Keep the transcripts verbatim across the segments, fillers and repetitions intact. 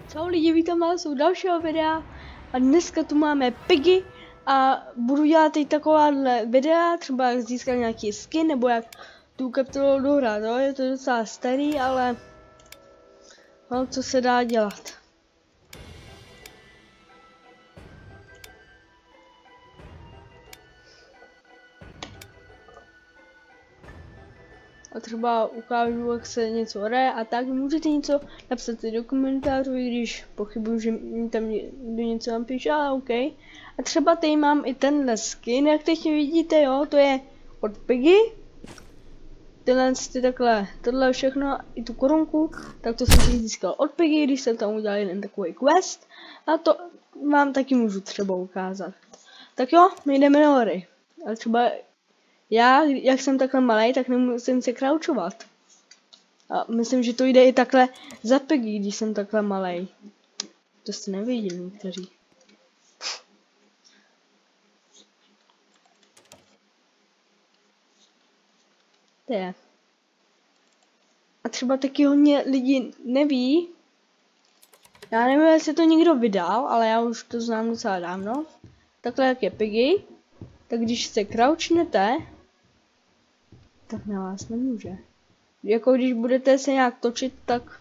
Čau lidi, vítám vás u dalšího videa a dneska tu máme Piggy a budu dělat teď takováhle videa, třeba jak získat nějaký skin nebo jak tu kapitolu dohrát, jo? Je to docela starý, ale no, co se dá dělat. A třeba ukážu, jak se něco hraje a tak můžete něco napsat do komentářů, i když pochybuju, že mi tam někdo něco napíše, ale OK. A třeba tady mám i tenhle skin, jak teď vidíte, jo, to je od Piggy. Tyhle ty takhle, tohle všechno, i tu korunku, tak to jsem si získal od Piggy, když jsem tam udělal jeden takový quest. A to vám taky můžu třeba ukázat. Tak jo, my jdeme na hory. A třeba já, jak jsem takhle malý, tak nemusím se crouchovat. A myslím, že to jde i takhle za Piggy, když jsem takhle malý. To jste neviděli někteří. To je. A třeba taky hodně lidi neví. Já nevím, jestli to někdo vydal, ale já už to znám docela dávno. Takhle jak je Piggy, tak když se crouchnete, tak na vás nemůže. Jako když budete se nějak točit, tak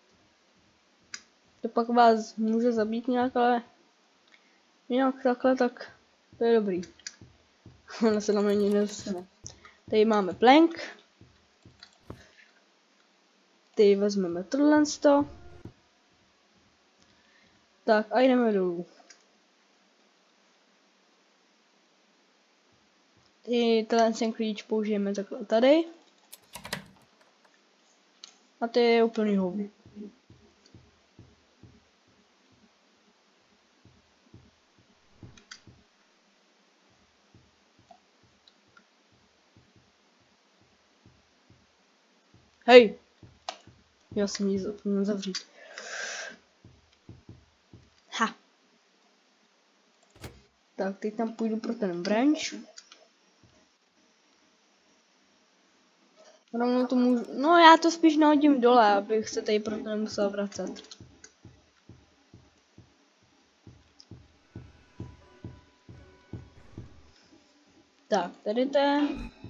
to pak vás může zabít nějak, ale nějak takhle, tak to je dobrý. Ona se na mě nedostane. Tady máme plank. Tady vezmeme tohle sto. Tak a jdeme dolů. Ty ten klíč použijeme takhle tady. A to je úplný hovno. Hej! Já jsem ji zapomněl zavřít. Ha! Tak, teď tam půjdu pro ten branch. Rovnou to můžu... No já to spíš nahodím dole, abych se tady proto nemusel vracet. Tak, tady to je...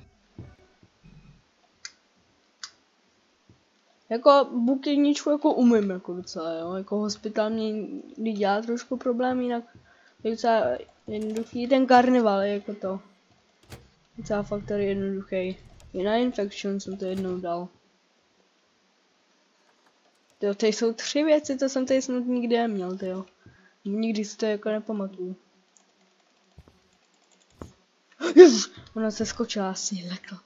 Jako bukivničku jako umím jako docela, jo, jako hospital mě dělá trošku problém, jinak je docela jednoduchý, ten karneval je jako to. Docela fakt tady jednoduchý. I na infection jsem to jednou dal. Jo, tady jsou tři věci, to jsem tady snad nikdy neměl, jo. Nikdy si to jako nepamatuju. Ježiš, ona se skočila asi, lekla.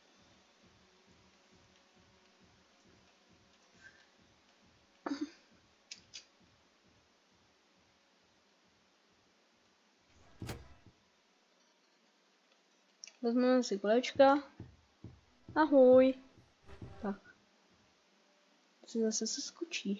Vezmeme si kolečka. Ahoj. Tak. Si zase se skočí.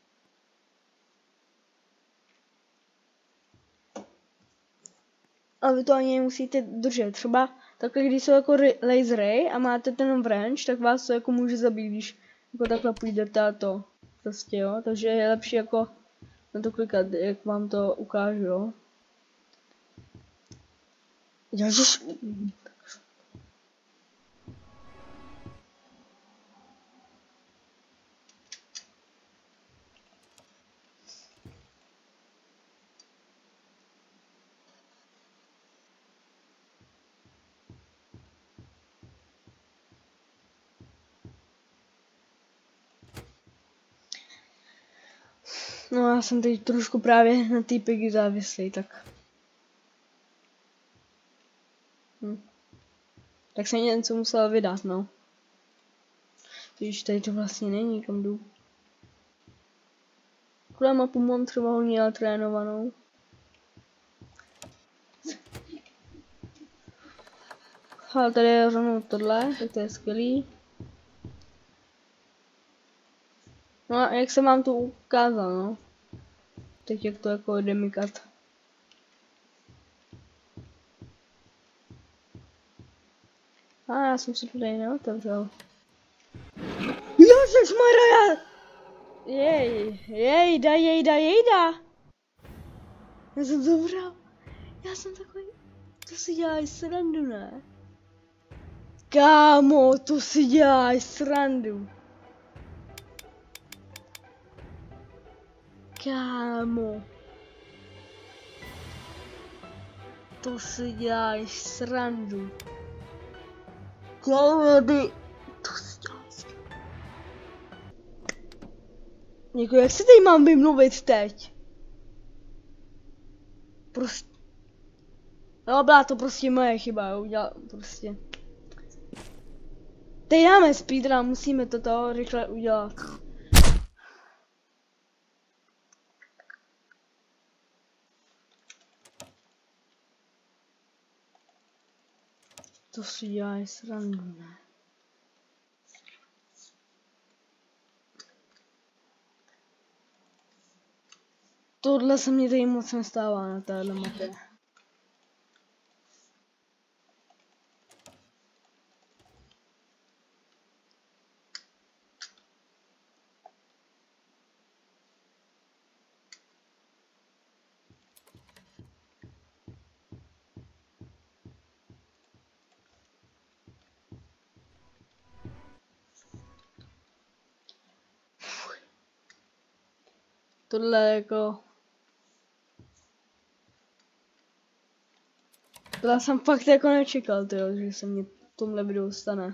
A vy to ani nemusíte držet. Třeba takhle, když jsou jako lasery a máte ten wrench, tak vás to jako může zabít, když jako takhle půjdete a to. Prostě jo. Takže je lepší jako na to klikat, jak vám to ukážu, jo. Ježiš. No já jsem teď trošku právě na té Piggy závislý, tak. Hm. Tak jsem něco musel vydat, no. Když tady to vlastně není, kam jdu. Tuhle mapu mám třeba hodně natrénovanou. Ale tady je rovnou tohle, tak to je skvělý. No a jak jsem vám to ukázal, no. Teď jak to jako jde mykat. A já jsem si to tady neotevřel. Ježišmarja! Jej. Jejda, jejda, jejda. Já jsem to bral. Já jsem takový... To si děláš srandu, ne? Kámo, to si děláš srandu. Kámo. To si děláš srandu. Kámo, ty... To si děláš srandu. Jako, jak se tady mám vymluvit teď? Prostě... No, byla to prostě moje chyba, udělal prostě. Teď dáme speedrun, musíme toto rychle udělat. To si děláš srandu, ne? Tohle se mě tady moc nestává na téhle mapě. Tohle jako... Tohle jsem fakt jako nečekal, tyjo, že se mě v tomhle videu stane.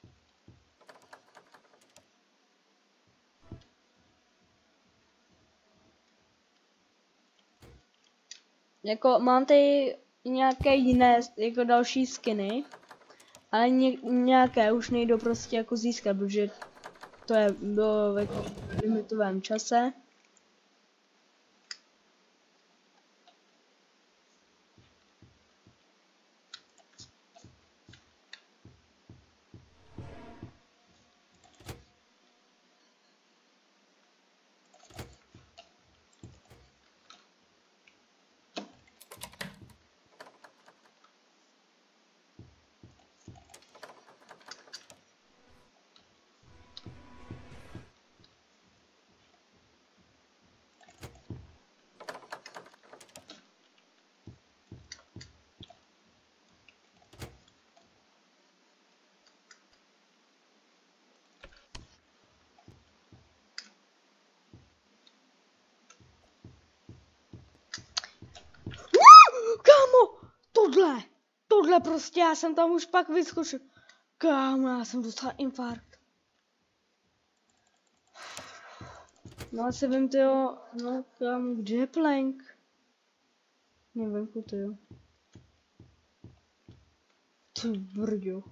Jako mám tady nějaké jiné, jako další skiny, ale ně, nějaké už nejdou prostě jako získat, protože to je bylo ve limitovém čase. Kámo, tohle, tohle prostě, já jsem tam už pak vyskočil. Kámo, já jsem dostal infarkt. No asi vím, tyjo, no kámo, kde je plank? Nevenku, tyjo. Ty brďo.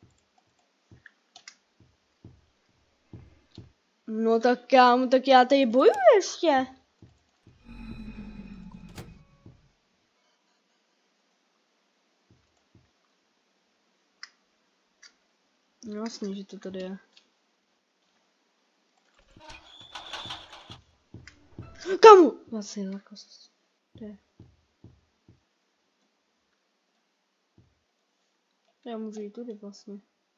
No tak kámo, tak já tady bojuji ještě. No jasně, že to tady je. Kamu? Vlastně lakost. Kde? Já můžu jít tudy vlastně.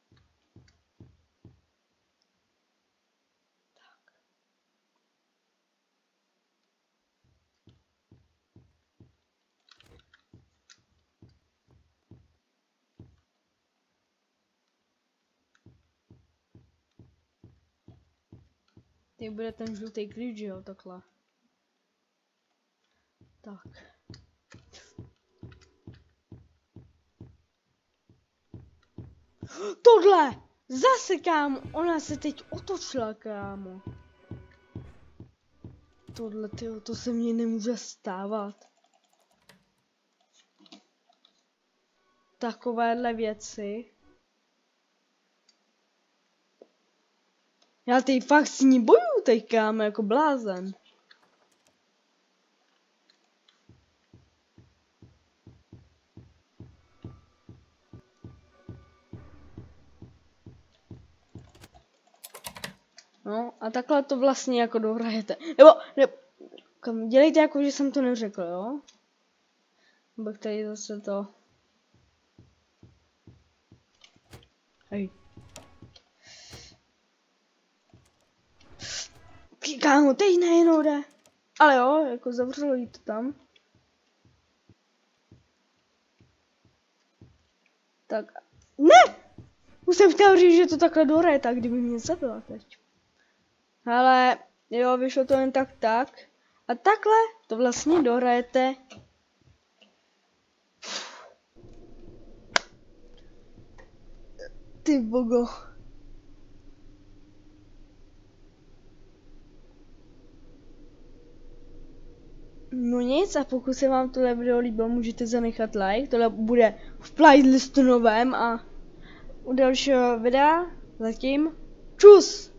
Tak. Teď bude ten žlutý klíč, jo, takhle. Tak. Tohle! Zase, kámo! Ona se teď otočila, kámo. Tohle, tyjo, to se mně nemůže stávat. Takovéhle věci. Já teď fakt s ní bojuju teď, kámo, jako blázen. No a takhle to vlastně jako dohrajete. Nebo, ne, dělejte jako, že jsem to neřekl, jo? Bych tady zase to... Hej. Kámo, teď nejenou jde. Ale jo, jako zavřelo jí to tam. Tak. Ne! Už jsem chtěl říct, že to takhle dohraje, tak kdyby mě zabila teď. Ale jo, vyšlo to jen tak tak. A takhle to vlastně dohrajete. Ty bogo. No nic, a pokud se vám tohle video líbilo, můžete zanechat like. Tohle bude v playlistu novém a u dalšího videa zatím čus!